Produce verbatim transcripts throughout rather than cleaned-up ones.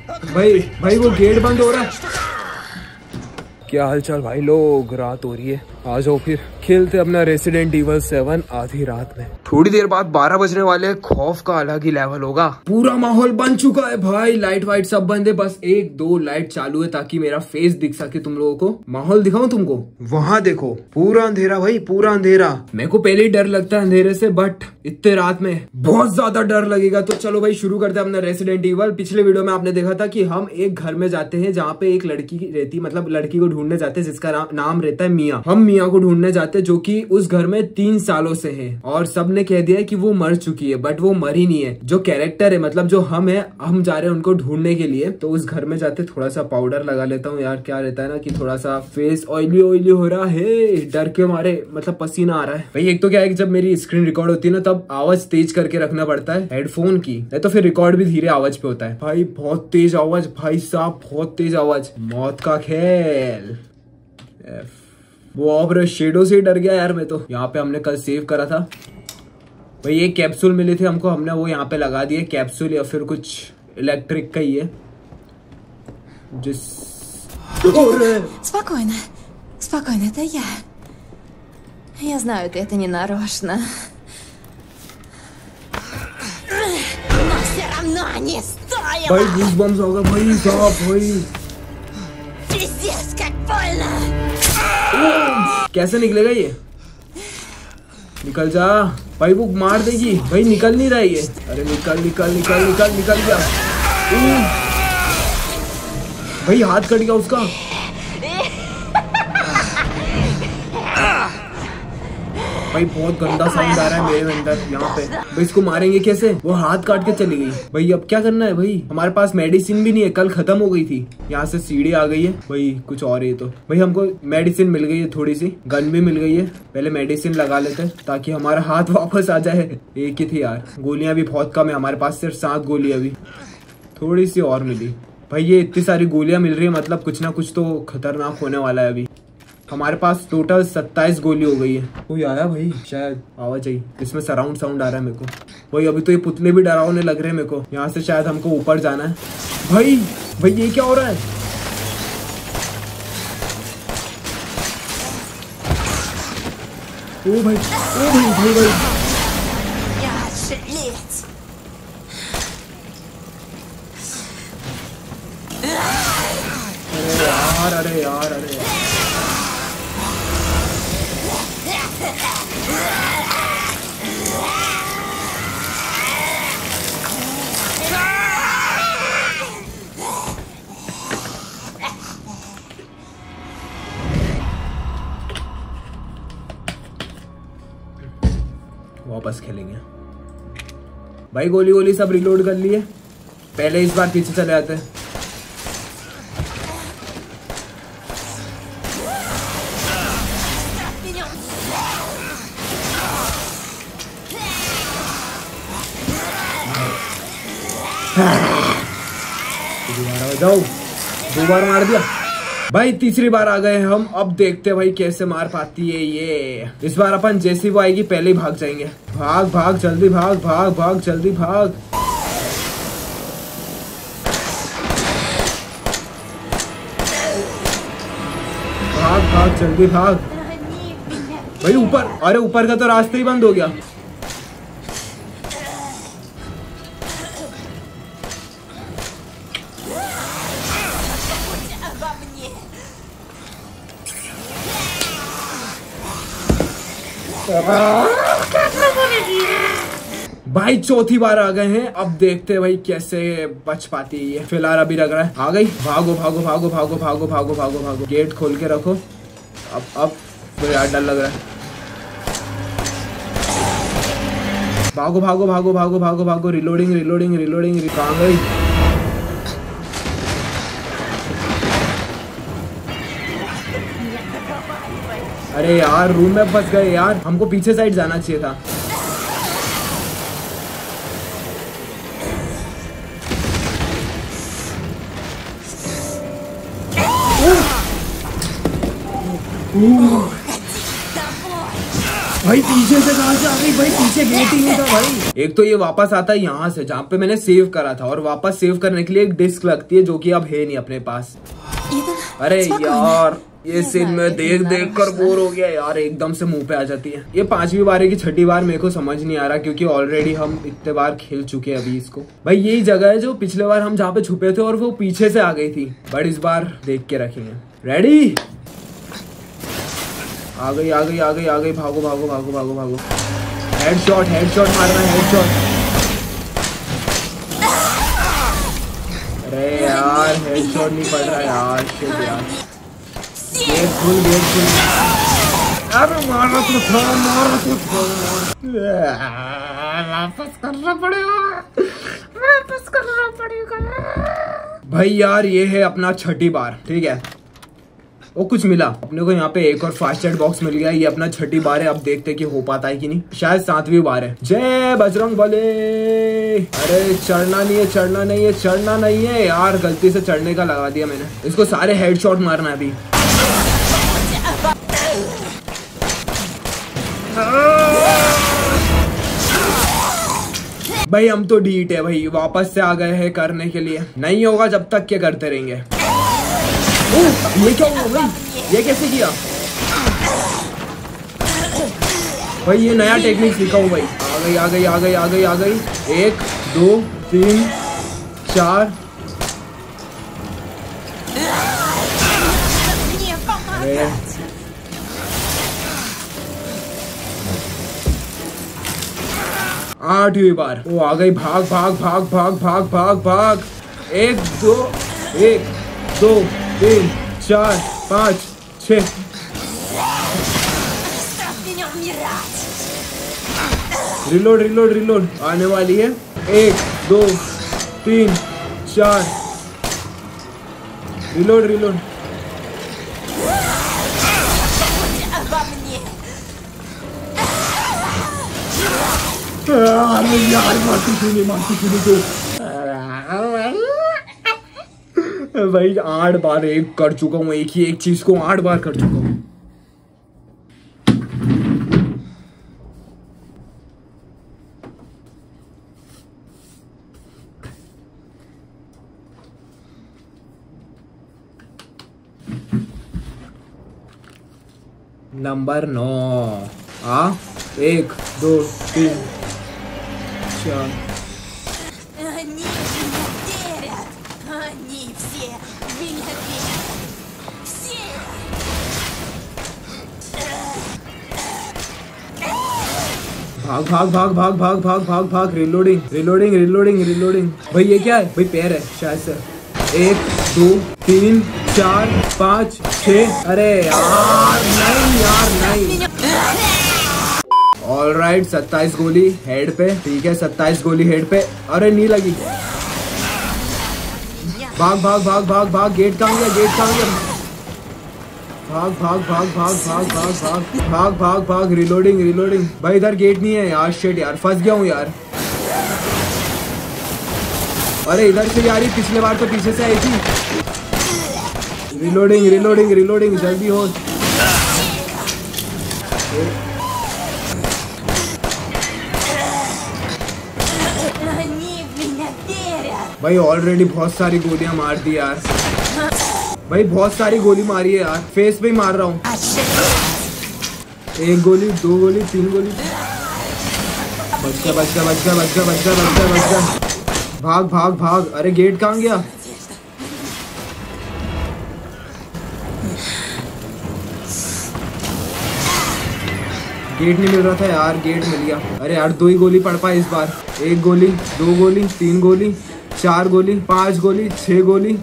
भाई भाई वो गेट बंद हो रहा है। क्या हालचाल भाई लोग, रात हो रही है, आ जाओ फिर खेलते अपना रेसिडेंट इवल सेवन आधी रात में। थोड़ी देर बाद बारह बजने वाले, खौफ का अलग ही लेवल होगा। पूरा माहौल बन चुका है भाई, लाइट वाइट सब बंद है, बस एक दो लाइट चालू है ताकि मेरा फेस दिख सके तुम लोगों को। माहौल दिखाऊं तुमको, वहाँ देखो पूरा अंधेरा भाई, पूरा अंधेरा। मेरे को पहले ही डर लगता है अंधेरे से, बट इतने रात में बहुत ज्यादा डर लगेगा। तो चलो भाई शुरू करते हैं अपना रेसिडेंट इवल। पिछले वीडियो में आपने देखा था कि हम एक घर में जाते हैं जहाँ पे एक लड़की रहती, मतलब लड़की को ढूंढने जाते हैं जिसका नाम, नाम रहता है मिया। हम मिया को ढूंढने जाते हैं जो कि उस घर में तीन सालों से है, और सबने कह दिया है कि वो मर चुकी है, बट वो मरी नहीं है। जो कैरेक्टर है, मतलब जो हम है, हम जा रहे हैं उनको ढूंढने के लिए। तो उस घर में जाते थोड़ा सा पाउडर लगा लेता हूँ यार, क्या रहता है ना कि थोड़ा सा फेस ऑयली ऑयली हो रहा है, डर के मारे, मतलब पसीना आ रहा है भाई। एक तो क्या है कि जब मेरी स्क्रीन रिकॉर्ड होती है ना, तब आवाज तेज करके रखना पड़ता है हेडफोन की, नहीं तो फिर रिकॉर्ड भी धीरे आवाज पे होता है भाई। बहुत तेज आवाज भाई साहब, बहुत तेज आवाज, मौत का खेल। वो और शेडो से डर गया यार मैं तो। यहाँ पे हमने कल सेव करा था भाई, एक कैप्सूल मिली थी हमको, हमने वो यहाँ पे लगा दिए कैप्सूल, या फिर कुछ इलेक्ट्रिक का ही है जिस। Спокойно, спокойно, это я. Я знаю, ты это не нарочно. Но все равно не стоило. भाई गूज़बम्स होगा भाई साहब भाई। Пиздец, как больно. कैसे निकलेगा ये? निकल जा भाई, वो मार देगी भाई, निकल नहीं रहा है ये। अरे निकल निकल निकल निकल निकल गया भाई, हाथ कट गया उसका भाई। बहुत गंदा साउंड आ रहा है मेरे अंदर यहाँ पे भाई। इसको मारेंगे कैसे? वो हाथ काट के चली गई भाई। अब क्या करना है भाई? हमारे पास मेडिसिन भी नहीं है, कल खत्म हो गई थी। यहाँ से सीढ़ी आ गई है भाई, कुछ और है तो भाई। हमको मेडिसिन मिल गई है, थोड़ी सी गन भी मिल गई है। पहले मेडिसिन लगा लेते हैं ताकि हमारा हाथ वापस आ जाए। एक ही थी यार, गोलियां भी बहुत कम है हमारे पास, सिर्फ सात गोलियां भी। थोड़ी सी और मिली भाई। ये इतनी सारी गोलियां मिल रही है, मतलब कुछ ना कुछ तो खतरनाक होने वाला है अभी। हमारे पास टोटल सत्ताईस गोली हो गई है। कोई आया भाई शायद, आवाज आई। इसमें सराउंड साउंड आ रहा है मेरे को भाई। अभी तो ये पुतले भी डरावने लग रहे हैं मेरे को। यहाँ से शायद हमको ऊपर जाना है भाई। भाई ये क्या हो रहा है? ओ भाई, ओ भाई भाई भाई अरे यार, अरे यार, अरे यार। वापस खेलेंगे भाई। गोली गोली सब रिलोड कर लिए। पहले इस बार पीछे चले जाते हैं। दोबारा जाओ, दो बार मार दिया भाई, तीसरी बार आ गए हम। अब देखते हैं भाई कैसे मार पाती है ये। इस बार अपन जैसी वो आएगी पहले ही भाग जाएंगे। भाग भाग जल्दी भाग, भाग भाग जल्दी भाग। भाग भाग जल्दी भाग भाई। ऊपर, अरे ऊपर का तो रास्ता ही बंद हो गया। भाई चौथी बार आ गए हैं। अब देखते हैं भाई कैसे बच पाती है ये। फिलहाल अभी लग रहा है आ गई। भागो भागो भागो भागो भागो भागो भागो भागो। गेट खोल के रखो। अब अब तो यार डर लग रहा है। भागो भागो भागो भागो भागो भागो। Reloading reloading reloading. कहाँ गई? अरे यार रूम में फंस गए यार, हमको पीछे साइड जाना चाहिए था। भाई पीछे से कहां से आ गई भाई, पीछे गेट ही नहीं था भाई। एक तो ये वापस आता है यहाँ से जहाँ पे मैंने सेव करा था, और वापस सेव करने के लिए एक डिस्क लगती है जो कि अब है नहीं अपने पास। अरे यार ये सीन में देख देख कर बोर हो गया यार, एकदम से मुंह पे आ जाती है। ये पांचवी बार है कि छठी बार मेरे को समझ नहीं आ रहा, क्योंकि ऑलरेडी हम इतने बार खेल चुके हैं अभी इसको। भाई यही जगह है जो पिछले बार हम जहाँ पे छुपे थे और वो पीछे से आ गई थी, बट इस बार देख के रखेंगे। रेडी, आ गई आ गई आ गई आ गई, भागो भागो भागो भागो भागो। हेडशॉट हेडशॉट मारना है, हेडशॉट। अरे यार हेडशॉट नहीं पड़ रहा यार, शिट यार। गेट खुल गेट खुल, अरे मारा तो था मारा तो था, वापस करना पड़ेगा वापस करना पड़ेगा भाई। यार ये है अपना छठी बार, ठीक है। वो कुछ मिला अपने को यहाँ पे, एक और फास्ट एड बॉक्स मिल गया। ये अपना छठी बार है, अब देखते कि हो पाता है कि नहीं। शायद सातवीं बार है। जय बजरंग बली। अरे चढ़ना नहीं है चढ़ना नहीं है चढ़ना नहीं है यार, गलती से चढ़ने का लगा दिया मैंने। इसको सारे हेडशॉट मारना है अभी। भाई हम तो डीट है भाई, वापस से आ गए हैं करने के लिए। नहीं होगा जब तक के करते रहेंगे। ये क्या हुआ भाई, ये कैसे किया भाई? ये नया टेक्निक सीखा हूँ भाई। आ गई आ गई आ गई आ गई आ गई, एक दो तीन चार। आठवीं बार वो आ गई। भाग भाग भाग भाग भाग भाग भाग। एक दो एक दो तीन चार पाँच छः। रिलोड रिलोड रिलोड आने वाली है। एक दो तीन चार, रिलोड रिलोड। अरे यार मारती क्यों नहीं मारती क्यों नहीं तो भाई आठ बार एक कर चुका हूँ, एक ही एक चीज को आठ बार कर चुका हूँ। नंबर नौ। आ एक दो तीन चार। भाग भाग भाग भाग भाग भाग भाग भाग। Reloading reloading reloading reloading. भाई ये क्या है भाई? पैर है शायद से। एक दो तीन चार पाँच छः। अरे यार नहीं यार नहीं। ऑल राइट, सत्ताईस गोली हेड पे। ठीक है सत्ताईस गोली हेड पे। अरे नहीं लगी। भाग भाग भाग भाग भाग। गेट कहाँ गया? गेट कहाँ गया? भाग भाग भाग भाग भाग भाग भाग भाग भाग भाग। Reloading reloading. भाई इधर गेट नहीं है यार। शिट यार फंस गया हूँ यार। अरे इधर से यार, पिछले बार तो पीछे से आई थी। Reloading reloading reloading. जल्दी हो। भाई ऑलरेडी बहुत सारी गोलियां मार दी यार। भाई बहुत सारी गोली मारी है यार। फेस पे ही मार रहा हूँ। एक गोली दो गोली तीन गोली। बच गया बच गया बच गया बच गया बच गया बच गया बच गया। भाग भाग भाग। अरे गेट कहाँ गया? गेट नहीं मिल रहा था यार। गेट मिल गया। अरे यार दो ही गोली पड़ पाए इस बार। एक गोली दो गोली तीन गोली चार गोली पांच गोली छह गोली।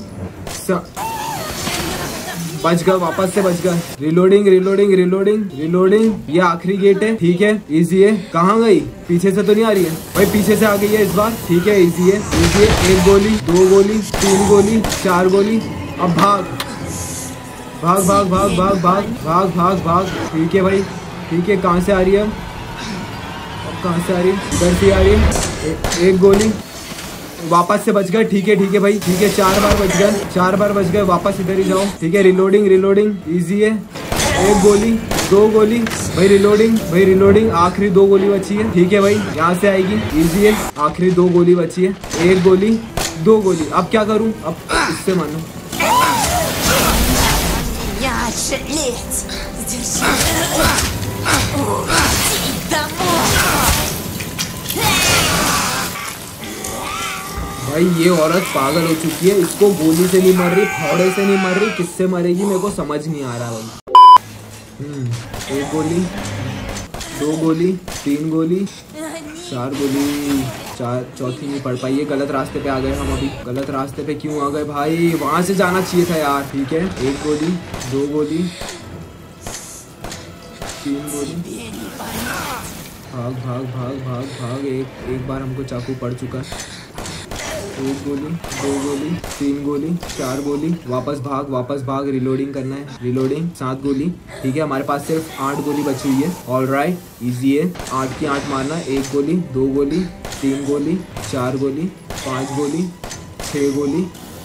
बच गया, वापस से बच गया। Reloading reloading reloading reloading. ये आखिरी गेट है। ठीक है इजी है। कहाँ गई? पीछे से तो नहीं आ रही है भाई? पीछे से आ गई है इस बार। ठीक है इजी है इजी है। एक गोली दो गोली तीन गोली चार गोली। अब भाग भाग भाग भाग भाग भाग भाग भाग भाग। ठीक है भाई ठीक है। कहाँ से आ रही है? अब कहाँ से आ रही है? इधर से आ रही है। ए, एक गोली वापस से बच गए। ठीक है ठीक है भाई ठीक है। चार बार बच गए चार बार बच गए। वापस इधर ही जाओ। ठीक है रिलोडिंग रिलोडिंग। इजी है एक गोली, दो गोली, भाई रिलोडिंग, भाई रिलोडिंग, आखिरी दो गोली बची है। ठीक है भाई, यहाँ से आएगी, इजी है। आखिरी दो गोली बची है, एक गोली, दो गोली। अब क्या करूँ, अब इससे मानो। भाई ये औरत पागल हो चुकी है, इसको गोली से नहीं मर रही, फावड़े से नहीं मर रही, किससे मरेगी मेरे को समझ नहीं आ रहा भाई। हम्म एक गोली, दो गोली, तीन गोली, चार गोली, चार चौथी नहीं पड़ पाई। ये गलत रास्ते पे आ गए हम अभी। गलत रास्ते पे क्यों आ गए भाई, वहां से जाना चाहिए था यार। ठीक है, एक गोली, दो गोली, तीन गोली, भाग भाग भाग भाग भाग। एक एक बार हमको चाकू पड़ चुका है। एक गोली, दो गोली, तीन गोली, चार गोली, वापस भाग, वापस भाग, रिलोडिंग करना है, रिलोडिंग, सात गोली। ठीक है, हमारे पास सिर्फ आठ गोली बची हुई है। ऑल राइट, इजी है, आठ की आठ मारना। एक गोली, दो गोली, तीन गोली, चार गोली, पाँच गोली, छः गोली,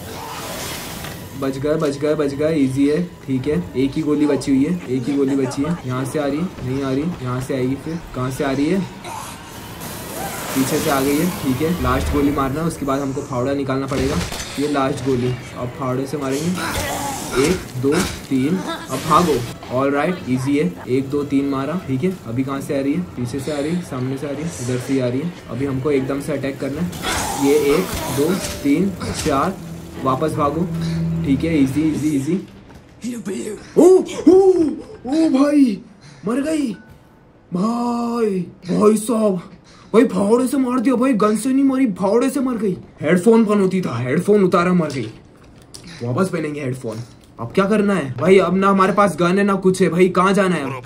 बच गए बच गए बच गए, इजी है। ठीक है, एक ही गोली बची हुई है, एक ही गोली बची है। यहाँ से आ रही है, नहीं आ रही, यहाँ से आएगी, फिर कहाँ से आ रही है, पीछे से आ गई है। ठीक है, लास्ट गोली मारना, उसके बाद हमको फावड़ा निकालना पड़ेगा। ये लास्ट गोली, अब फावड़े से मारेंगे। एक, दो, तीन, अब भागो। ऑल राइट, इजी है, एक दो तीन मारा। ठीक है, अभी कहाँ से आ रही है, पीछे से आ रही है, सामने से आ रही है, इधर से आ रही है। अभी हमको एकदम से अटैक करना है। ये एक, दो, तीन, चार, वापस भागो। ठीक है, इजी इजी इजी। ओ, ओ, ओ भाई, मर गई भाई, भाई साहब, भाई फावड़े से मार दिया भाई, गन से नहीं मारी, फावड़े से मर गई। हेडफोन पहनती था, हेडफोन उतारा, मर गई। वापस पहनेंगे हेडफोन। अब क्या करना है भाई, अब ना हमारे पास गन है ना कुछ है भाई, कहाँ जाना है?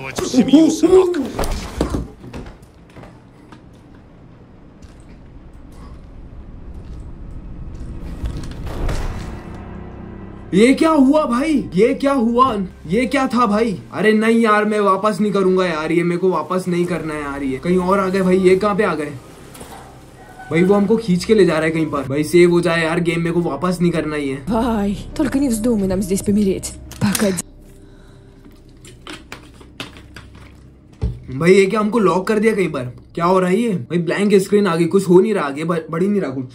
ये क्या हुआ भाई, ये क्या हुआ, ये क्या था भाई? अरे नहीं यार, मैं वापस नहीं करूंगा यार, ये मेरे को वापस नहीं करना है यार। ये कहीं और आ गए भाई, ये कहाँ पे आ गए भाई? वो हमको खींच के ले जा रहा है कहीं पर भाई। सेव हो जाए यार गेम, मेरे को वापस नहीं करना ही है। Ай, только не вздумай нам здесь помереть. Пока. भाई ये क्या हमको लॉक कर दिया कहीं पर? क्या हो रहा है ये भाई? ब्लैंक स्क्रीन आ गई, कुछ हो नहीं रहा आगे, बढ़ ही नहीं रहा कुछ।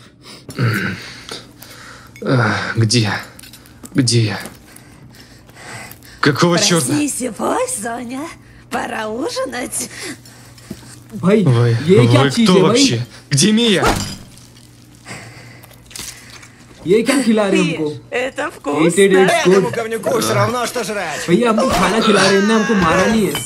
Где я? Где я? Какого черта? Просись, Соня, пора ужинать. भाई Вы, ये क्या вы चीज кто है भाई? вообще? Где Мия? ये क्या खिला रहे हैं हमको? Это Eat it, вкусно. it's good. Этому говнюку все равно, что жрать. भैया हमको खाना खिला रहे हैं ना, हमको मारा नहीं है।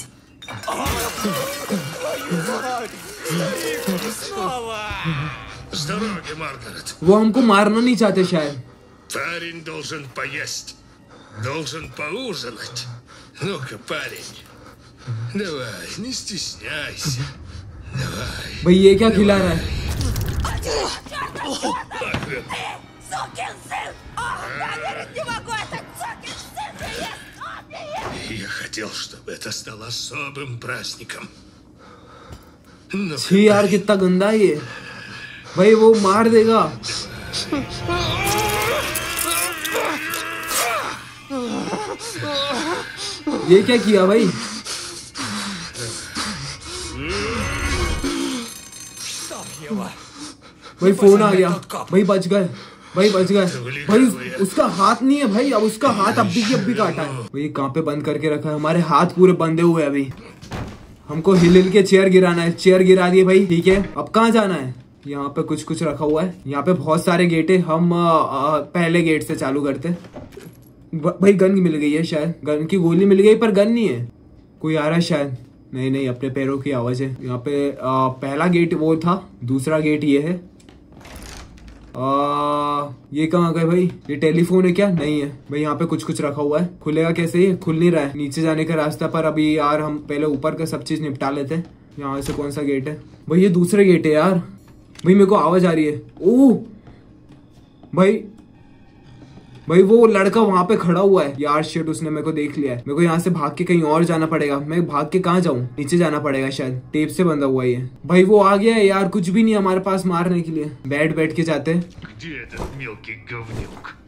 С дороги, Маргарет. वो हमको मारना नहीं चाहते शायद। Парень должен поесть. Должен поужинать. Ну-ка, парень. Давай, не стесняйся. Давай. भाई ये क्या खिला रहा है? Сукин сын! Ох, я верить не могу, этот сукин сын приезд! Он приезд! Я хотел, чтобы это стало особым праздником. Ну, छी यार कितना गंदा है ये भाई, वो मार देगा। ये क्या किया भाई? भाई फोन आ गया भाई, बच गए भाई, बच गए भाई। उसका हाथ नहीं है भाई, अब उसका हाथ अब भी अब भी काटा है भाई। कहाँ पे बंद करके रखा है? हमारे हाथ पूरे बंधे हुए अभी। हमको हिल हिल के चेयर गिराना है, चेयर गिरा दिए भाई। ठीक है, अब कहाँ जाना है? यहाँ पे कुछ कुछ रखा हुआ है, यहाँ पे बहुत सारे गेट है। हम आ, आ, पहले गेट से चालू करते। भाई गन मिल गई है शायद, गन की गोली मिल गई पर गन नहीं है। कोई आ रहा है शायद, नहीं नहीं, अपने पैरों की आवाज है। यहाँ पे आ, पहला गेट वो था, दूसरा गेट ये है। आ, ये कहाँ गए भाई? ये टेलीफोन है क्या? नहीं है भाई, यहाँ पे कुछ कुछ रखा हुआ है। खुलेगा कैसे? ये खुल नहीं रहा है। नीचे जाने का रास्ता पर अभी यार, हम पहले ऊपर का सब चीज निपटा लेते हैं। यहाँ से कौन सा गेट है भाई? ये दूसरे गेट है यार। भाई मेरे को आवाज आ रही है। ओह भाई, भाई वो लड़का वहां पे खड़ा हुआ है यार। शिट, उसने मेरे को देख लिया है। मेरे को यहाँ से भाग के कहीं और जाना पड़ेगा। मैं भाग के कहाँ जाऊँ? नीचे जाना पड़ेगा शायद, टेप से बंधा हुआ है। भाई वो आ गया है यार, कुछ भी नहीं हमारे पास मारने के लिए। बैठ बैठ के जाते हैं। Где этот мелкий говнюк?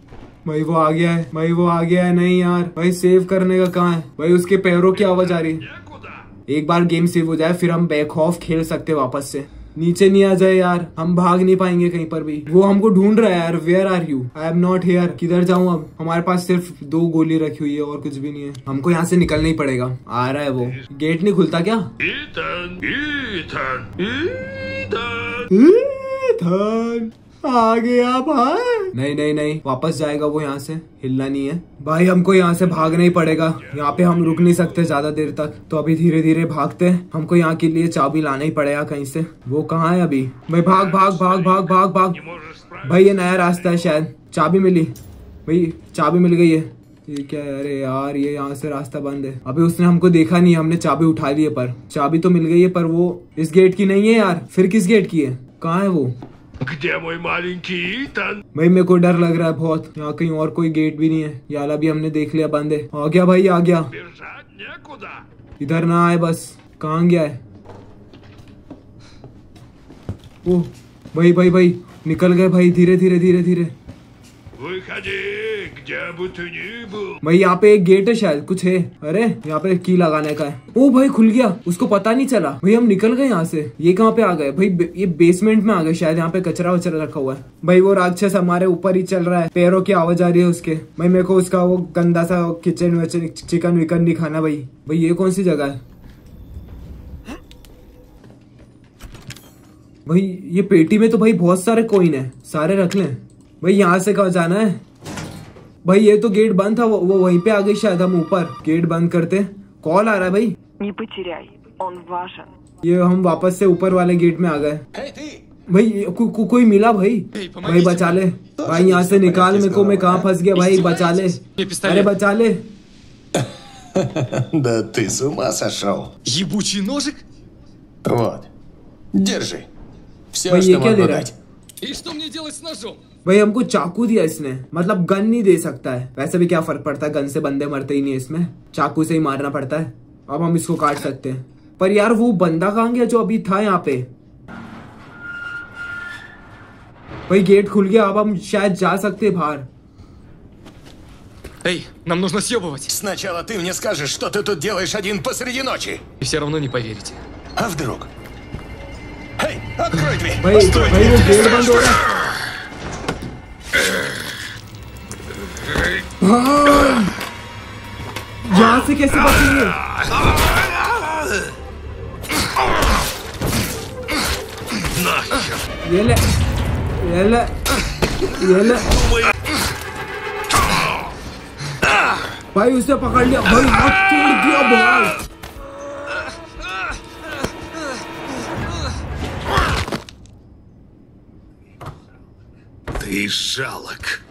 भाई वो आ गया है, भाई वो आ गया है। नहीं यार भाई, सेव करने का कहाँ है भाई? उसके पैरों की आवाज आ रही है। एक बार गेम सेव हो जाए फिर हम बैक ऑफ खेल सकते हैं वापस से। नीचे नहीं आ जाए यार, हम भाग नहीं पाएंगे कहीं पर भी। वो हमको ढूंढ रहा है यार। Where are you? I am not here. किधर जाऊं अब? हमारे पास सिर्फ दो गोली रखी हुई है और कुछ भी नहीं है। हमको यहाँ से निकलना ही पड़ेगा। आ रहा है वो। गेट नहीं खुलता क्या? Итан, Итан, Итан. ईथन आ गया भाई। नहीं नहीं नहीं, वापस जाएगा वो। यहाँ से हिलना नहीं है भाई। हमको यहाँ से भागना ही पड़ेगा। यहाँ पे हम रुक नहीं सकते ज्यादा देर तक, तो अभी धीरे धीरे भागते हैं। हमको यहाँ के लिए चाबी लाना ही पड़ेगा कहीं से। वो कहाँ है अभी? भाई भाग भाग भाग भाग भाग भाग। भाई ये नया रास्ता है शायद। चाबी मिली भाई, चाबी मिल गई है। ये क्या है? अरे यार ये यहाँ से रास्ता बंद है। अभी उसने हमको देखा नहीं, हमने चाबी उठा ली है। पर चाबी तो मिल गई है, पर वो इस गेट की नहीं है यार। फिर किस गेट की है? कहाँ है वो? Где мой маленький Итан? भाई मेरे को डर लग रहा है बहुत। यहाँ कहीं और कोई गेट भी नहीं है। याला भी हमने देख लिया, बंद है। आ गया भाई, आ गया। Бежать некуда. इधर ना आए बस। कहाँ गया है? ओह भाई भाई भाई, निकल गए भाई। धीरे धीरे धीरे धीरे। Выходи, где бы ты ни был. भाई यहाँ पे एक गेट है शायद, कुछ है। अरे यहाँ पे की लगाने का है। ओ भाई खुल गया, उसको पता नहीं चला। भाई हम निकल गए यहाँ से। ये कहाँ पे आ गए भाई? बे, ये बेसमेंट में आ गए शायद। यहाँ पे कचरा वचरा रखा हुआ है। भाई वो राक्षस हमारे ऊपर ही चल रहा है। पैरों की आवाज आ रही है उसके। भाई मेरे को उसका वो गंदा सा किचन विचन चिकन विकन नहीं खाना भाई। भाई ये कौन सी जगह है भाई? ये पेटी में तो भाई बहुत सारे कोइन है, सारे रख लें। भाई यहाँ से कहाँ जाना है? भाई ये तो गेट बंद था। वो, वो वहीं पे आ गई शायद। हम ऊपर गेट बंद करते। कॉल आ रहा है भाई। Не потеряй, он важен. ये हम वापस से ऊपर वाले गेट में आ गए। भाई ये को, को, कोई मिला भाई? भाई बचा ले भाई, यहाँ से निकाल मेरे को। मैं कहाँ फंस गया भाई? बचा ले। अरे बचा ले। Да ты с ума сошел. Ебучий ножик? Вот. Держи. Все, भाई ये что क्या दे могу रहा дать. है? И что мне делать с ножом? भाई हमको चाकू दिया इसने, मतलब गन नहीं दे सकता है। वैसे भी क्या फर्क पड़ता है, गन से बंदे मरते ही नहीं। इसमें चाकू से ही मारना पड़ता है। अब हम इसको काट सकते हैं। पर यार वो बंदा कहाँ गया जो अभी था यहाँ पे? भाई गेट खुल गया, अब हम शायद जा सकते हैं बाहर। Эй, нам нужно съебывать. Сначала ты мне скажешь, что ты тут делаешь один посреди ночи. И все равно не поверите. А вдруг? Эй, открой дверь! भाई Постой! भाई वो गेट बंद हो रहा है। हाँ, यहाँ से कैसे बचेंगे? ये ले, ये ले, ये ले। भाई उसे पकड़ लिया भाई, हाथ तोड़ दिया भाई। Ты жалок.